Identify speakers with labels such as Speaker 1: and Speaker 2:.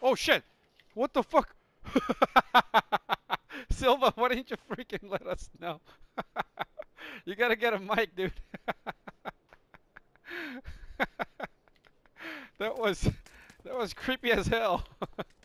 Speaker 1: Oh shit! What the fuck? Silva, why didn't you freaking let us know? You gotta get a mic, dude. That was that was creepy as hell.